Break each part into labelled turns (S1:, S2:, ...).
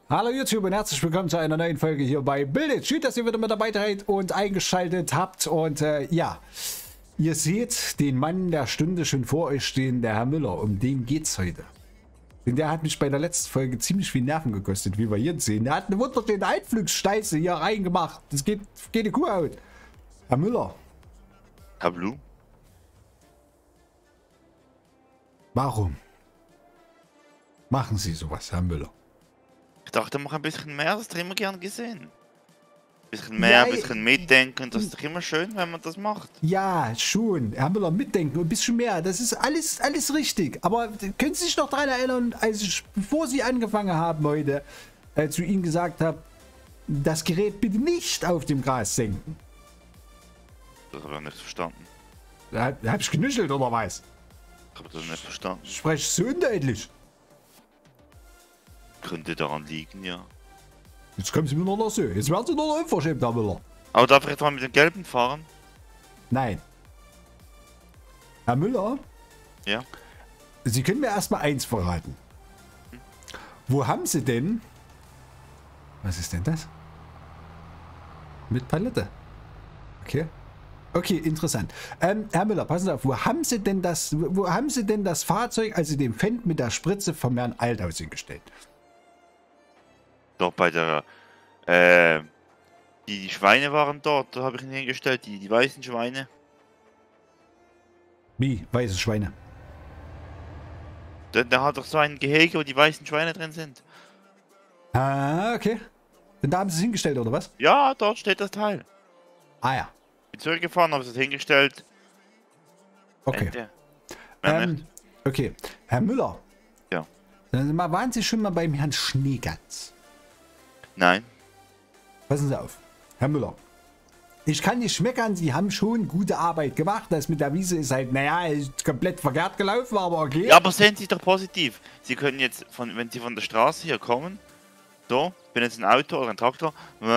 S1: Hallo YouTube und herzlich willkommen zu einer neuen Folge hier bei Build. Schön, dass ihr wieder mit dabei seid und eingeschaltet habt. Und ja, ihr seht den Mann der Stunde schon vor euch stehen, der Herr Müller. Um den geht's heute. Denn der hat mich bei der letzten Folge ziemlich viel Nerven gekostet, wie wir hier sehen. Der hat eine wunderschöne Einflugscheiße hier reingemacht. Das geht die Kuhhaut. Herr Müller.
S2: Herr Blum?
S1: Warum machen Sie sowas, Herr Müller?
S2: Ich dachte, mach ein bisschen mehr, das ist immer gern gesehen. Ein bisschen mehr, ein bisschen mitdenken, das ist doch immer schön, wenn man das macht.
S1: Ja, schon. Herr Müller, mitdenken, ein bisschen mehr. Das ist alles richtig. Aber können Sie sich noch daran erinnern, als ich, bevor Sie angefangen haben heute, zu Ihnen gesagt habe, das Gerät bitte nicht auf dem Gras senken?
S2: Das habe ich nicht verstanden.
S1: Da habe ich genuschelt oder was?
S2: Ich habe das nicht verstanden.
S1: Ich spreche so undeutlich.
S2: Könnte daran liegen, ja.
S1: Jetzt kommen Sie mir nur noch so. Jetzt werden Sie nur noch unverschämt, Herr Müller.
S2: Aber darf ich jetzt mal mit dem Gelben fahren?
S1: Nein. Herr Müller?
S2: Ja.
S1: Sie können mir erstmal eins verraten. Wo haben Sie denn... Was ist denn das? Mit Palette. Okay. Okay, interessant. Herr Müller, passen Sie auf. Wo haben Sie denn das Fahrzeug, also den Fendt mit der Spritze vom Herrn Althaus hingestellt?
S2: Doch bei der, die Schweine waren dort, da habe ich ihn hingestellt, die weißen Schweine.
S1: Wie? Weiße Schweine?
S2: Der hat doch so ein Gehege, wo die weißen Schweine drin sind.
S1: Ah, okay. Und da haben Sie es hingestellt, oder was?
S2: Ja, dort steht das Teil.
S1: Ah ja.
S2: Bin zurückgefahren, habe es hingestellt.
S1: Okay.
S2: Ende. Mehr nicht.
S1: Okay. Herr Müller.
S2: Ja.
S1: Waren Sie schon mal beim Herrn Schneegans?
S2: Nein.
S1: Passen Sie auf. Herr Müller. Ich kann nicht meckern, Sie haben schon gute Arbeit gemacht. Das mit der Wiese ist halt, naja, ist komplett verkehrt gelaufen, aber okay.
S2: Ja, aber sehen Sie doch positiv. Sie können jetzt, wenn Sie von der Straße hier kommen, so, ich bin jetzt ein Auto oder ein Traktor, und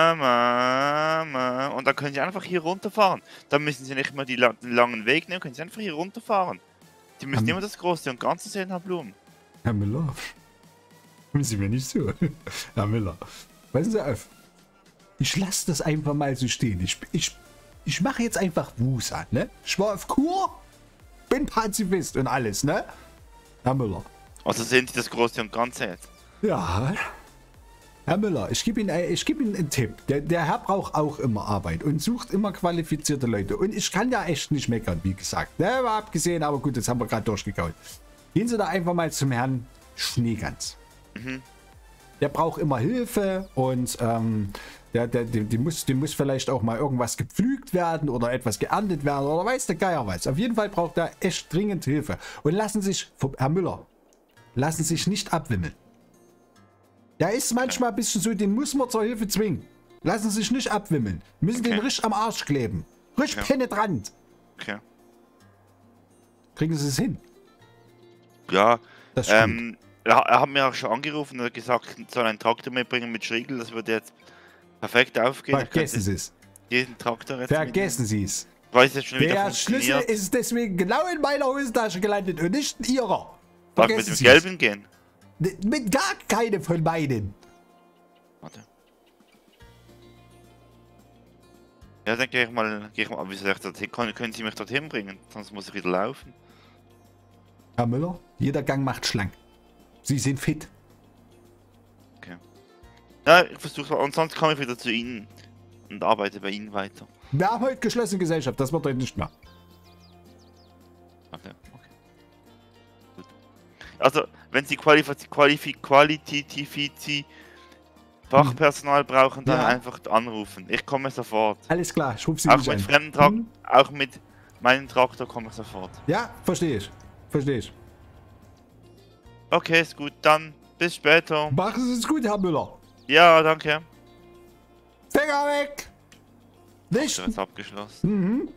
S2: dann können Sie einfach hier runterfahren. Dann müssen Sie nicht mehr den langen Weg nehmen, können Sie einfach hier runterfahren. Sie müssen immer das Große und Ganze sehen, Herr Blum.
S1: Herr Müller. Kommen Sie mir nicht so. Herr Müller. Passen Sie auf. Ich lasse das einfach mal so stehen. Ich mache jetzt einfach Wus an, ne? Ich war auf Kur, bin Pazifist und alles, ne? Herr Müller.
S2: Also sehen Sie das Große und Ganze jetzt.
S1: Ja. Herr Müller, ich gebe Ihnen einen Tipp. Der Herr braucht auch immer Arbeit und sucht immer qualifizierte Leute. Und ich kann ja echt nicht meckern, wie gesagt. Ne, war abgesehen, aber gut, das haben wir gerade durchgekaut. Gehen Sie da einfach mal zum Herrn Schneegans.
S2: Mhm.
S1: Der braucht immer Hilfe und dem muss vielleicht auch mal irgendwas gepflügt werden oder etwas geerntet werden oder weiß der Geier was. Auf jeden Fall braucht er echt dringend Hilfe. Und lassen sich, Herr Müller, lassen sich nicht abwimmeln. Der ist manchmal ein bisschen so, den muss man zur Hilfe zwingen. Lassen sich nicht abwimmeln. Müssen den richtig am Arsch kleben. Richtig penetrant.
S2: Okay.
S1: Kriegen Sie es hin?
S2: Ja,
S1: Das ist gut.
S2: er hat mir auch schon angerufen und hat gesagt, ich soll einen Traktor mitbringen mit Schriegel, das würde jetzt perfekt aufgehen.
S1: Vergessen Sie es.
S2: Jeden Traktor jetzt
S1: Vergessen Sie es.
S2: Ich weiß jetzt schon wieder
S1: Der Schlüssel ist deswegen genau in meiner Hosentasche gelandet und nicht in Ihrer.
S2: Darf ich mit dem Gelben gehen?
S1: Mit gar keine von beiden.
S2: Warte. Ja, dann gehe ich mal, wie soll ich dorthin? Können Sie mich dorthin bringen? Sonst muss ich wieder laufen.
S1: Herr Müller, jeder Gang macht schlank. Sie sind fit.
S2: Okay. Ja, ich versuche mal, und sonst komme ich wieder zu Ihnen und arbeite bei Ihnen weiter.
S1: Wir haben heute geschlossene Gesellschaft, das wird heute nicht mehr.
S2: Okay. Gut. Also, wenn Sie qualitativ Fachpersonal brauchen, dann einfach anrufen. Ich komme sofort.
S1: Alles klar, ich rufe Sie
S2: Auch
S1: nicht
S2: mit
S1: an.
S2: fremden Traktor, auch mit meinem Traktor komme ich sofort.
S1: Ja, verstehe ich. Verstehe ich.
S2: Okay, ist gut, dann bis später.
S1: Machen Sie es gut, Herr Müller.
S2: Ja, danke.
S1: Finger weg! Nicht?
S2: Der ist abgeschlossen.
S1: Mhm.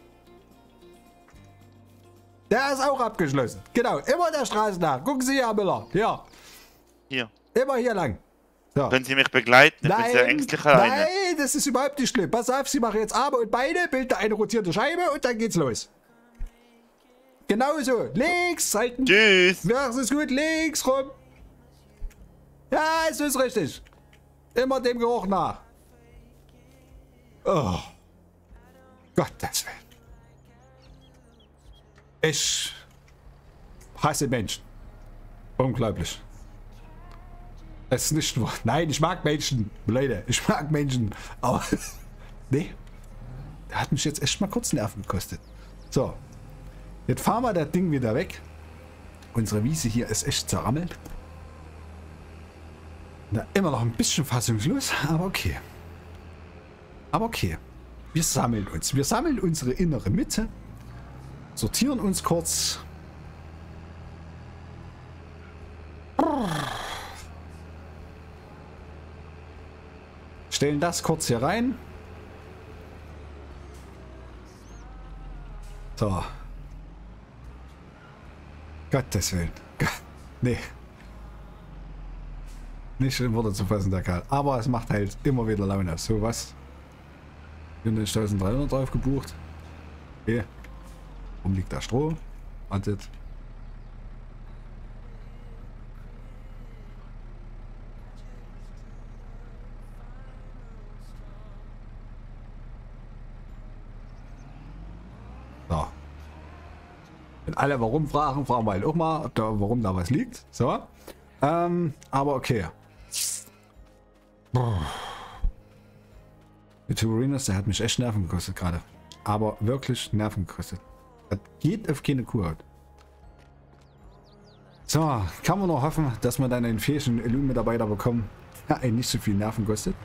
S1: Der ist auch abgeschlossen. Genau, immer der Straße nach. Gucken Sie, Herr Müller. Ja,
S2: Hier.
S1: immer hier lang. So.
S2: Können Sie mich begleiten? Ich bin sehr ängstlich alleine.
S1: Nein, das ist überhaupt nicht schlimm. Pass auf, Sie machen jetzt Arme und Beine, bilden eine rotierte Scheibe und dann geht's los. Genau so. Links halten.
S2: Tschüss.
S1: Ja, das ist gut. Links rum. Ja, es ist richtig. Immer dem Geruch nach. Oh. Gottes Willen. Ich hasse Menschen. Unglaublich. Es ist nicht wahr. Nein, ich mag Menschen. Leute, ich mag Menschen. Aber, nee. Der hat mich jetzt echt mal kurz Nerven gekostet. So. Jetzt fahren wir das Ding wieder weg. Unsere Wiese hier ist echt zerrammelt. Na, immer noch ein bisschen fassungslos, aber okay. Aber okay. Wir sammeln uns. Wir sammeln unsere innere Mitte. Sortieren uns kurz. Stellen das kurz hier rein. So. Gottes Willen. Nee. Nicht in Worte zu fassen, der Kerl. Aber es macht halt immer wieder Laune. So was. 1300 drauf gebucht. Okay. Warum liegt da Stroh? Wartet. So. Wenn alle warum fragen, fragen wir halt auch mal, ob da, warum da was liegt. So. Aber okay. Der Tuberinos, der hat mich echt Nerven gekostet gerade. Aber wirklich Nerven gekostet. Das geht auf keine Kur. So, kann man nur hoffen, dass wir dann einen fähigen Loom-Mitarbeiter bekommen, der einen nicht so viel Nerven kostet.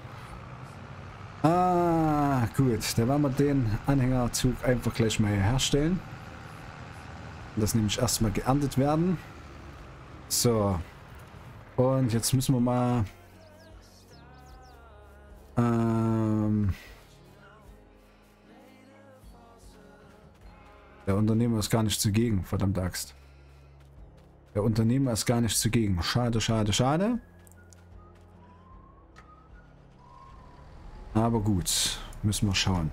S1: Ah, gut. Dann werden wir den Anhängerzug einfach gleich mal herstellen. Das nämlich erstmal geerntet werden. So. Und jetzt müssen wir mal... Der Unternehmer ist gar nicht zugegen, verdammte Axt. Der Unternehmer ist gar nicht zugegen. Schade, schade, schade. Aber gut, müssen wir schauen.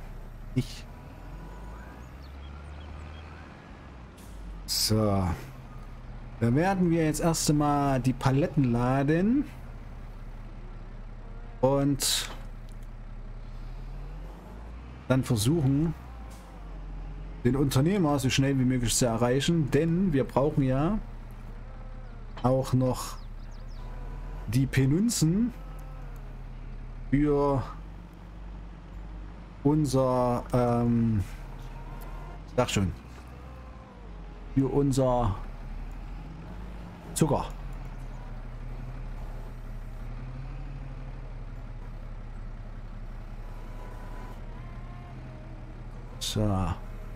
S1: So. Da werden wir jetzt erst einmal die Paletten laden. Und dann versuchen, den Unternehmer so schnell wie möglich zu erreichen, denn wir brauchen ja auch noch die Penunzen für unser sag schon, für unser Zucker. So.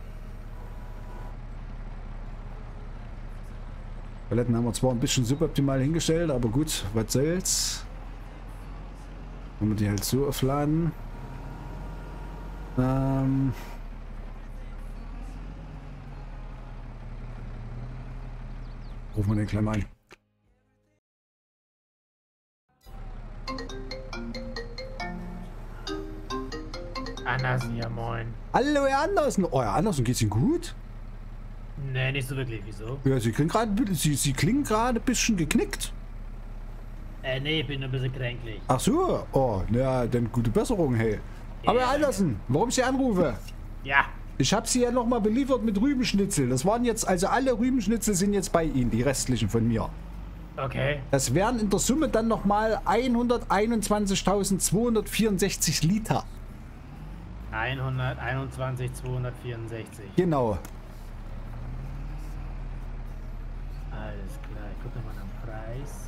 S1: Paletten haben wir zwar ein bisschen suboptimal hingestellt, aber gut, was soll's. Wenn wir die halt so aufladen. Rufen wir den gleich mal an.
S3: Andersen, ja moin.
S1: Hallo, Herr Andersen. Oh, Herr Andersen, geht's Ihnen gut?
S3: Nee, nicht so wirklich, wieso?
S1: Ja, Sie klingen gerade ein bisschen geknickt.
S3: Nee, ich bin ein bisschen kränklich.
S1: Ach so, oh, na, dann gute Besserung, hey. Aber
S3: Ja,
S1: Herr Andersen, warum ich Sie anrufe?
S3: Ja,
S1: Ich habe Sie ja nochmal beliefert mit Rübenschnitzel. Das waren jetzt, also alle Rübenschnitzel sind jetzt bei Ihnen, die restlichen von mir.
S3: okay.
S1: Das wären in der Summe dann nochmal 121.264 Liter.
S3: 121, 264.
S1: Genau.
S3: Alles klar, ich gucke mal am Preis.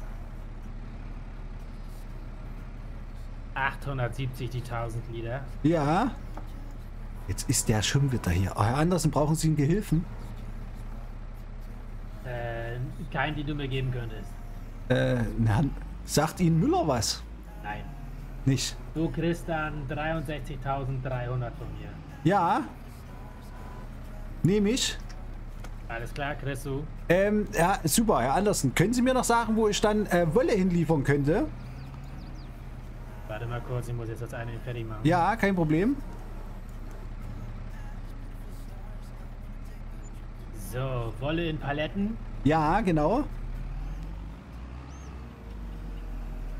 S3: 870 die 1000 Liter.
S1: Ja. Jetzt ist der schon wieder hier. Oh, Herr Andersen, brauchen Sie einen Gehilfen?
S3: Keinen, die du mir geben könntest.
S1: Na, sagt Ihnen Müller was?
S3: Nein.
S1: Nicht.
S3: Du kriegst dann 63.300 von mir.
S1: Ja. Nehme ich.
S3: Alles klar, kriegst du.
S1: Ja, super, Herr Andersen. Können Sie mir noch sagen, wo ich dann Wolle hinliefern könnte?
S3: Warte mal kurz, ich muss jetzt das eine fertig machen.
S1: Ja, kein Problem.
S3: So, Wolle in Paletten.
S1: Ja, genau.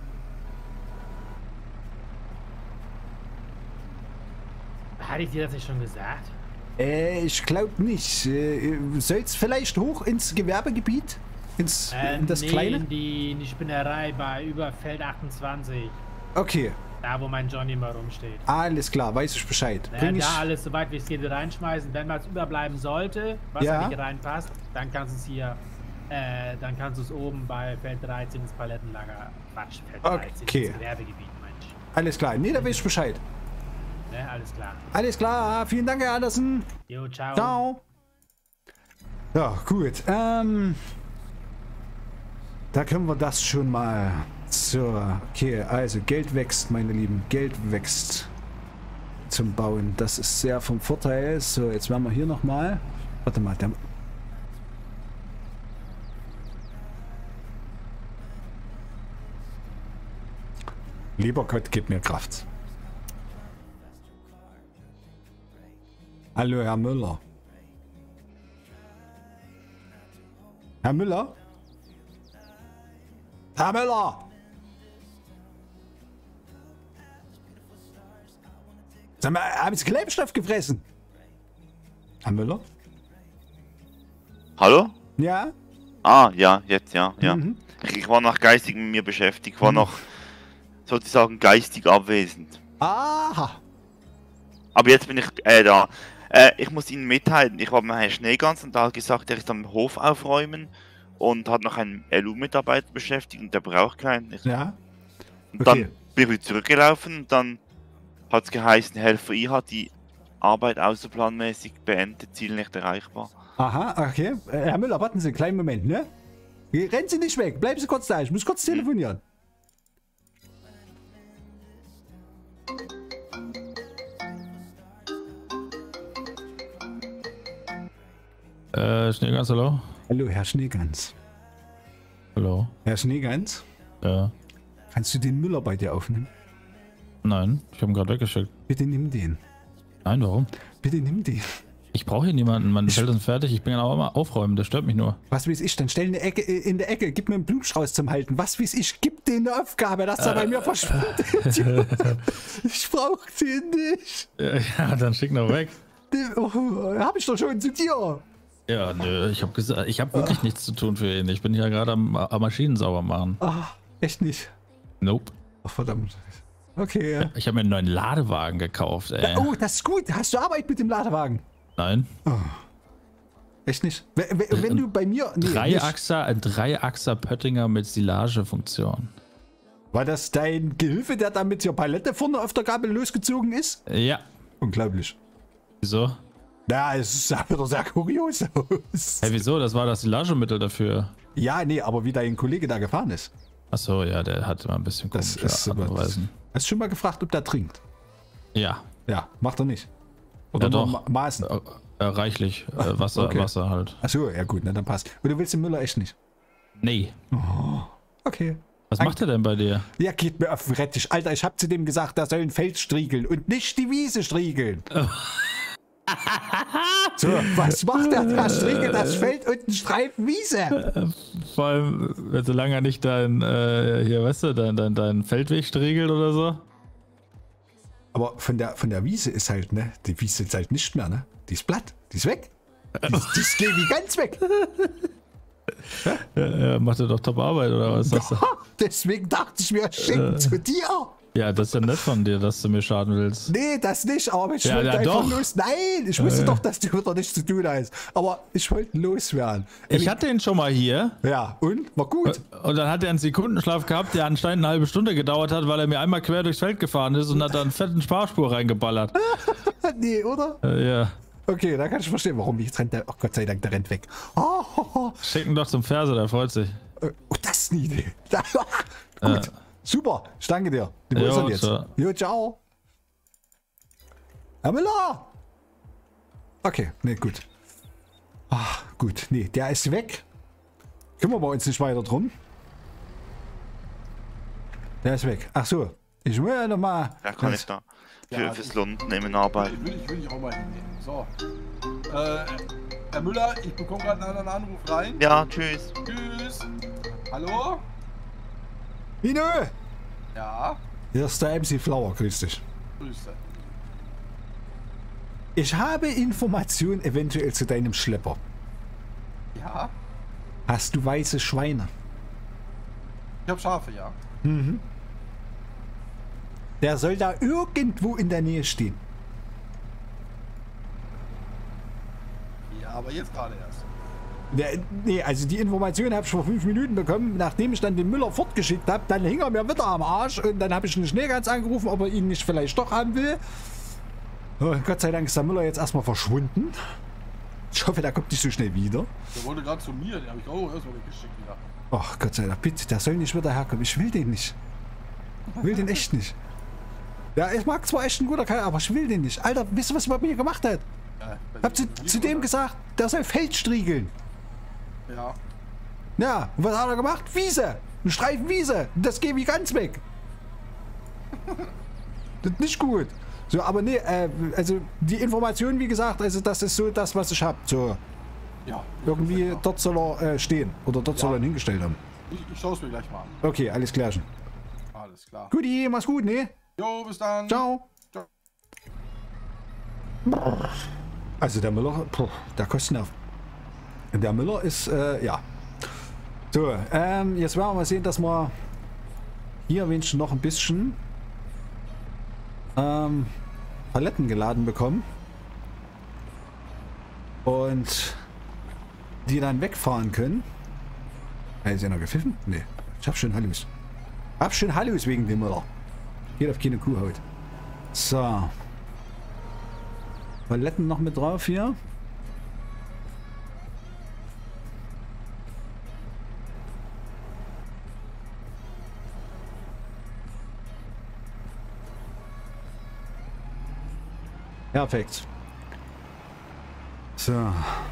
S3: Hatte ich dir das nicht schon gesagt?
S1: Ich glaube nicht. Soll's vielleicht hoch ins Gewerbegebiet? In das
S3: nee,
S1: Kleine?
S3: in die Spinnerei bei Überfeld 28.
S1: Okay,
S3: Da, wo mein Johnny mal rumsteht.
S1: alles klar, weiß ich Bescheid. Bring ich...
S3: Da alles soweit wie es geht reinschmeißen. Wenn was überbleiben sollte, was
S1: Ja.
S3: da nicht reinpasst, dann kannst du es hier, dann kannst du es oben bei Feld 13 ins Palettenlager. Quatsch, Feld 13
S1: Okay.
S3: ins Gewerbegebiet, Mensch.
S1: Alles klar, nee, da weiß ich Bescheid.
S3: Ne, alles klar.
S1: Alles klar, vielen Dank, Herr Andersen.
S3: Jo, ciao.
S1: Ciao. Ja, gut. Da können wir das schon mal. So, okay, also Geld wächst, meine Lieben. Geld wächst zum Bauen. Das ist sehr vom Vorteil. So, jetzt werden wir hier nochmal. Warte mal, der... Lieber Gott, gib mir Kraft. Hallo, Herr Müller. Herr Müller? Herr Müller! Sag mal, haben Sie Klebstoff gefressen? Herr Müller?
S2: Hallo?
S1: Ja?
S2: Ah, ja, jetzt, ja.
S1: Mhm.
S2: Ich war noch geistig mit mir beschäftigt, war noch sozusagen geistig abwesend.
S1: Aha.
S2: Aber jetzt bin ich da. Ich muss Ihnen mitteilen, ich habe mit Herrn Schneegans und da hat gesagt, er ist am Hof aufräumen und hat noch einen LU-Mitarbeiter beschäftigt und der braucht keinen.
S1: Ja?
S2: Und
S1: Okay.
S2: dann bin ich zurückgelaufen und dann hat es geheißen, Helfer I hat die Arbeit außerplanmäßig beendet, Ziel nicht erreichbar.
S1: Aha, okay. Herr Müller, warten Sie einen kleinen Moment, ne? Rennen Sie nicht weg, bleiben Sie kurz da, ich muss kurz telefonieren.
S4: Schneegans, hallo?
S1: Hallo, Herr Schneegans.
S4: Hallo?
S1: Herr Schneegans,
S4: Ja.
S1: kannst du den Müller bei dir aufnehmen?
S4: Nein, ich habe ihn gerade weggeschickt.
S1: Bitte nimm den.
S4: Nein, warum?
S1: Bitte nimm den.
S4: Ich brauche hier niemanden, mein Feld ist fertig, ich bin aber immer aufräumen, das stört mich nur.
S1: Was weiß ich, dann stell eine Ecke in der Ecke, gib mir einen Blumenstrauß zum Halten. Was weiß ich, gib denen eine Aufgabe, dass er bei mir verschwindet. Ich brauch den nicht.
S4: Ja, dann schick noch weg.
S1: Hab ich doch schon zu dir.
S4: Ja, nö, ich habe gesagt, ich habe wirklich nichts zu tun für ihn. Ich bin ja gerade am Maschinen sauber machen.
S1: Ah, echt nicht.
S4: Nope.
S1: Oh, verdammt. Okay.
S4: Ich habe mir einen neuen Ladewagen gekauft, ey.
S1: Oh, das ist gut. Hast du Arbeit mit dem Ladewagen?
S4: Nein.
S1: Echt nicht? Wenn du bei mir... Nee,
S4: Ein Dreiachser Pöttinger mit Silagefunktion.
S1: war das dein Gehilfe, der da mit der Palette vorne auf der Gabel losgezogen ist?
S4: Ja.
S1: Unglaublich.
S4: Wieso?
S1: Ja, es sah wieder sehr kurios aus.
S4: Hä, wieso? Das war das Silagemittel dafür.
S1: Ja, nee, aber wie dein Kollege da gefahren ist.
S4: Achso, ja, der hat immer ein bisschen
S1: Das
S4: komische
S1: ist
S4: Art und Weisen.
S1: Hast du schon mal gefragt, ob der trinkt?
S4: Ja.
S1: Ja, macht er nicht. Oder
S4: Ja,
S1: nur
S4: doch.
S1: Maßen.
S4: Reichlich. Wasser,
S1: okay.
S4: Wasser halt.
S1: Achso, ja gut, dann passt. Und du willst den Müller echt nicht?
S4: Nee.
S1: Okay.
S4: Was macht er denn bei dir?
S1: Ja, geht mir auf den Rettich. Alter, ich hab zu dem gesagt, er soll ein Feld striegeln und nicht die Wiese striegeln. So, was macht er? Der striegelt das Feld und einen Streifen Wiese.
S4: Vor allem, solange er nicht dein, hier, weißt du, dein Feldweg striegelt oder so.
S1: Aber von der Wiese ist halt, ne? Die Wiese ist halt nicht mehr, ne? Die ist platt. Die ist weg. Die ist wie ganz weg.
S4: Ja, macht er doch top Arbeit oder was?
S1: Ja, deswegen dachte ich mir, schenk zu dir.
S4: Ja, das ist ja nett von dir, dass du mir schaden willst.
S1: Nee, das nicht, aber ich
S4: Ja,
S1: wollte
S4: ja,
S1: einfach
S4: doch.
S1: los. Nein, ich wusste doch, dass du wieder nichts zu tun hast. Aber ich wollte loswerden.
S4: Ich hatte ihn schon mal hier
S1: Ja, und? War gut.
S4: und dann hat er einen Sekundenschlaf gehabt, der anscheinend eine halbe Stunde gedauert hat, weil er mir einmal quer durchs Feld gefahren ist und hat dann einen fetten Sparspur reingeballert.
S1: Nee, oder?
S4: Ja.
S1: Okay, da kann ich verstehen, warum. Jetzt rennt der. Oh Gott sei Dank, der rennt weg. Oh,
S4: Schick ihn doch zum Ferse, der freut sich.
S1: das ist eine Idee. Gut. Super, ich danke dir. Wo ist er jetzt?
S4: ciao.
S1: Jo, ciao. Herr Müller! Okay, nee, gut. Ach, gut. Nee, der ist weg. Kümmern wir uns nicht weiter drum. Der ist weg. Ach so. Ich muss ja nochmal.
S2: Da kann ich da fürs Lund nehmen arbeiten.
S5: Will ich auch mal hinnehmen. So. Herr Müller, ich bekomme gerade einen anderen Anruf rein.
S2: Ja, tschüss.
S5: Tschüss. Hallo?
S1: Mino!
S5: Ja,
S1: Hier ist der MC Flower, grüß dich.
S5: Grüße.
S1: Ich habe Informationen eventuell zu deinem Schlepper.
S5: Ja,
S1: Hast du weiße Schweine?
S5: ich habe Schafe, ja.
S1: Der soll da irgendwo in der Nähe stehen.
S5: Ja, aber jetzt gerade erst.
S1: Nee, also die Information habe ich vor 5 Minuten bekommen, nachdem ich dann den Müller fortgeschickt habe. Dann hing er mir wieder am Arsch und dann habe ich einen Schneegans angerufen, ob er ihn nicht vielleicht doch haben will. Oh, Gott sei Dank ist der Müller jetzt erstmal verschwunden. Ich hoffe, der kommt nicht so schnell wieder.
S5: Der wollte gerade zu mir, den habe ich auch erstmal weggeschickt wieder.
S1: Oh, Gott sei Dank, bitte, der soll nicht wieder herkommen. Ich will den nicht. Ich will den echt nicht. Ja, ich mag zwar echt ein guter Kerl, aber ich will den nicht. Alter, wisst ihr, was er bei mir gemacht hat?
S5: Ja,
S1: Hab zu dem gesagt, der soll Feld striegeln.
S5: Ja.
S1: Ja, und was hat er gemacht? Wiese. Ein Streifen Wiese. Das gebe ich ganz weg. Das ist nicht gut. So, aber nee, also die Information, wie gesagt, also das ist so das, was ich habe. So,
S5: Ja.
S1: irgendwie dort soll er stehen. Oder dort soll er ihn hingestellt haben.
S5: Ich schaue es mir gleich mal an.
S1: Okay, alles klar schon.
S5: Alles klar.
S1: Guti, mach's gut, ne?
S5: Jo, bis dann.
S1: Ciao.
S5: Ciao.
S1: Also der Müller, der kostet Nerven. Der Müller ist, ja. So, jetzt werden wir mal sehen, dass wir hier wenigstens noch ein bisschen Paletten geladen bekommen. Und die dann wegfahren können. Ist ja noch gepfiffen? Nee, ich hab schon Hallus. Hab schon Hallus wegen dem Müller. Geht auf keine Kuhhaut. So. Paletten noch mit drauf hier. Perfekt. So.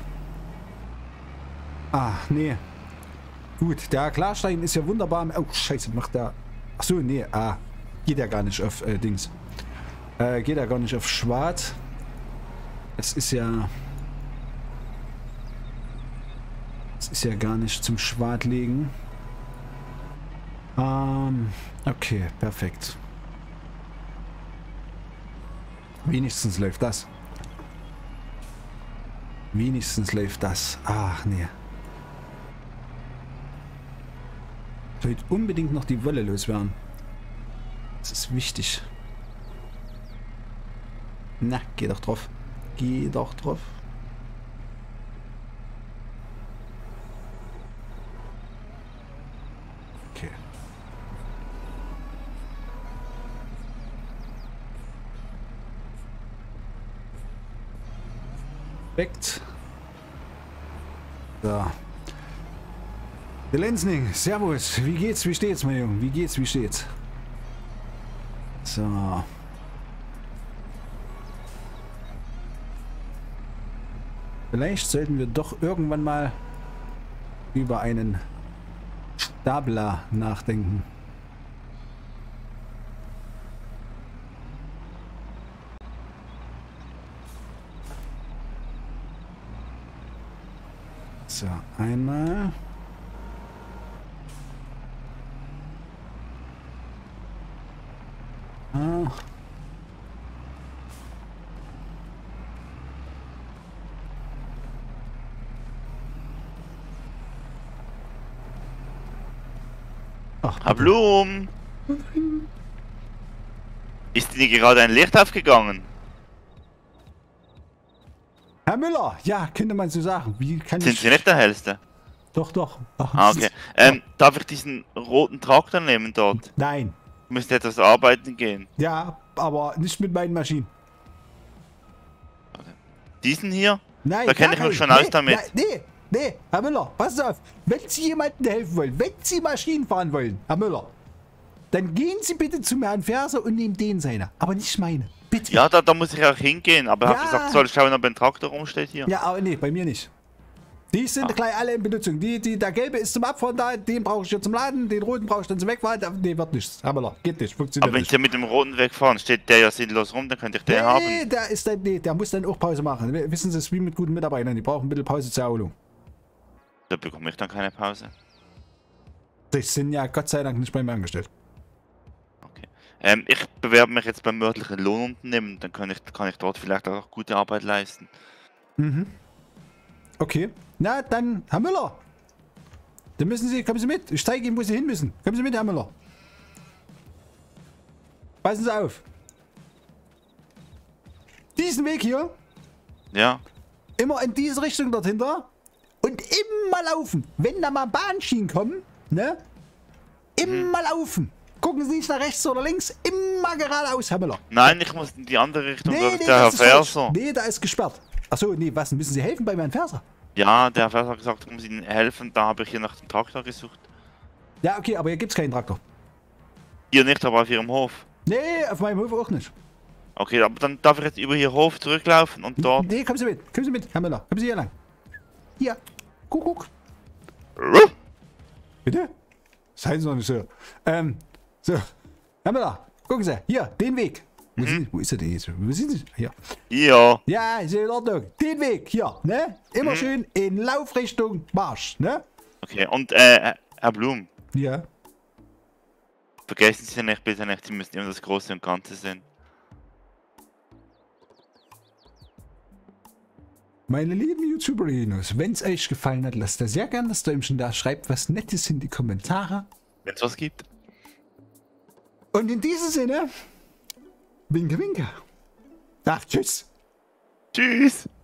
S1: Ah, nee. Gut, der Klarstein ist ja wunderbar. Oh, scheiße, macht der... Achso, nee, geht ja gar nicht auf Dings. Geht ja gar nicht auf Schwad. Es ist ja... Es ist ja gar nicht zum Schwadlegen. Okay, perfekt. Wenigstens läuft das. Wenigstens läuft das. Ach, nee. Ich sollte unbedingt noch die Wolle loswerden. Das ist wichtig. Na, geh doch drauf. Geh doch drauf. Okay. Perfekt. So. Der Lenzning, servus. Wie geht's, wie steht's, mein Junge? Wie geht's, wie steht's? So. Vielleicht sollten wir doch irgendwann mal über einen Stapler nachdenken. So, einmal. Ach,
S2: Herr Blum! Ist Ihnen gerade ein Licht aufgegangen?
S1: Herr Müller, ja, könnte man so sagen. Wie kann
S2: Sind
S1: ich...
S2: Sie nicht der Hellste?
S1: Doch, doch. Ach,
S2: Ah, okay. Darf ich diesen roten Traktor nehmen dort?
S1: Nein.
S2: Ich müsste etwas arbeiten gehen.
S1: Ja, aber nicht mit meinen Maschinen.
S2: Diesen hier?
S1: Nein,
S2: Da kenne ich
S1: gar
S2: mich schon
S1: nicht.
S2: aus damit.
S1: Nee, Herr Müller, pass auf. Wenn Sie jemandem helfen wollen, wenn Sie Maschinen fahren wollen, Herr Müller, dann gehen Sie bitte zu Herrn Ferser und nehmen den seine. Aber nicht meine. Bitte.
S2: Ja, da muss ich auch hingehen, aber ich
S1: Ja.
S2: habe gesagt, soll ich schauen, ob ein Traktor rumsteht hier.
S1: Ja, aber nee, bei mir nicht. Die sind gleich alle in Benutzung. Der gelbe ist zum Abfahren da, den brauche ich hier zum Laden, den roten brauche ich dann zum Wegfahren. Nee, wird nichts. Herr Müller, geht nicht, funktioniert
S2: Aber wenn
S1: nicht.
S2: Sie mit dem roten wegfahren, steht der ja sinnlos rum, dann könnte ich den haben.
S1: Nee, der ist dann, der muss dann auch Pause machen. Wissen Sie, es ist wie mit guten Mitarbeitern, die brauchen ein bisschen Pause zur Erholung.
S2: Da bekomme ich dann keine Pause.
S1: Die sind ja Gott sei Dank nicht bei mir angestellt.
S2: Okay. Ich bewerbe mich jetzt beim örtlichen Lohnunternehmen, dann kann ich dort vielleicht auch gute Arbeit leisten.
S1: Mhm. Okay. Na, dann, Herr Müller. Dann kommen Sie mit. Ich zeige Ihnen, wo Sie hin müssen. Kommen Sie mit, Herr Müller. Passen Sie auf. Diesen Weg hier,
S2: Ja.
S1: immer in diese Richtung dort hinter und immer laufen. Wenn da mal Bahnschienen kommen, ne? Immer laufen. Gucken Sie nicht nach rechts oder links, immer geradeaus, Herr Müller.
S2: Nein, ich muss in die andere Richtung, da ist der
S1: das
S2: Herr
S1: ist falsch.
S2: Ferser.
S1: Nee, da ist gesperrt. Achso, nee, was? Müssen Sie helfen bei meinem Ferser?
S2: Ja, der Herr Ferser hat gesagt, ich muss Ihnen helfen, da habe ich hier nach dem Traktor gesucht.
S1: Ja, okay, aber hier gibt's keinen Traktor.
S2: Hier nicht, aber auf Ihrem Hof.
S1: Nee, auf meinem Hof auch nicht.
S2: Okay, aber dann darf ich jetzt über Ihr Hof zurücklaufen und dort...
S1: Nee, kommen Sie mit. Kommen Sie mit, Herr Müller. Kommen Sie hier lang. Hier. Kuckuck. Bitte? Seien Sie doch nicht so. So. Herr Müller, gucken Sie. Hier, den Weg. Wo ist er denn jetzt? Wo sind Sie? Hier.
S2: Ja.
S1: Ja, ist in Ordnung. Den Weg, hier, ne? Immer schön in Laufrichtung Marsch, ne?
S2: Okay, und Herr Blum,
S1: Ja.
S2: vergessen Sie nicht, bitte nicht, Sie müssen immer das Große und Ganze sehen.
S1: Meine lieben YouTuberinos, wenn es euch gefallen hat, lasst da sehr gerne das Däumchen da, schreibt was Nettes in die Kommentare.
S2: Wenn es was gibt.
S1: Und in diesem Sinne, winke, winke. Ach, tschüss.
S2: Tschüss.